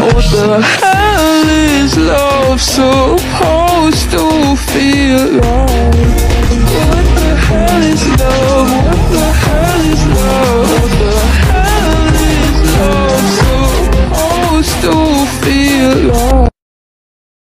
What the hell is love supposed to feel like? What the hell is love?